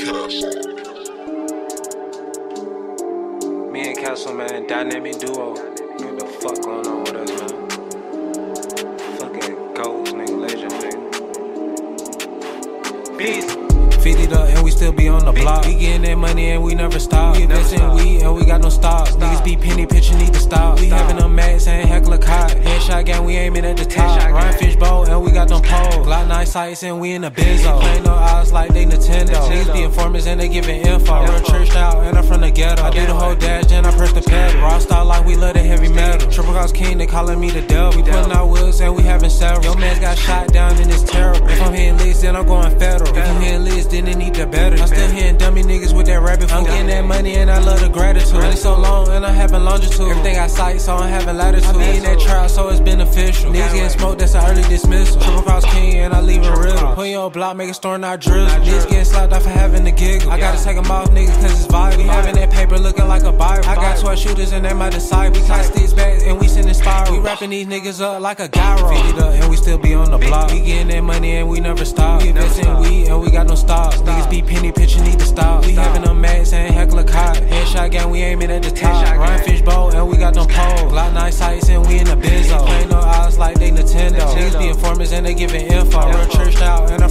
Casok. Me and Casok, man, dynamic duo. What the fuck going on with us, man? Fucking goats, nigga, legend, nigga. Beast. 50 up and we still be on the block. We getting that money and we never stop. We invest in weed and we got no stocks. Niggas be penny pitching, need to stop. We having them mats and heckler cot. Headshot gang, we aiming at the top. Ryan fishbowl and we got them poles. Lot nice sights and we in the benzo. Playing no odds like they Nintendo. Niggas be informers and they giving info. Real churched out and I'm from the ghetto. I do the whole dash and I press the pedal. Raw style like we love the heavy metal. Triple Cross King, they calling me the devil. We putting out wheels and we having several. Yo man's got shot down and it's terrible. If I'm hitting licks then I'm going federal. If you hitting licks then they need the better. I'm still hitting dummy niggas with that rabbit food. I'm getting that money and I love the gratitude. Really so long and I'm having longitude. Everything I sight so I'm having latitude. I be in that trial so it's beneficial. Niggas getting smoked, that's an early dismissal. Triple Cross King and I leave a riddle. Put your block, make a store, not drizzle. Niggas getting slapped off for having the giggle. I gotta take them off niggas cause it's vital. We having that paper looking like a Bible. I got 12 shooters and they my disciples. We tie sticks back and we sending spiral. We wrapping these niggas up like a gyro. 50 up and we still be on the block. We getting that money and we never stop. We invest in weed and we got no stops. Niggas be penny pitching, need to stop. We having them mats and heckler cot. Headshot gang, we aiming at the top. Ryan fishbowl and we got them poles. Lot nice sights and we in the benzo. Playing no odds like they Nintendo. Niggas be informers and they giving info. Real churched out and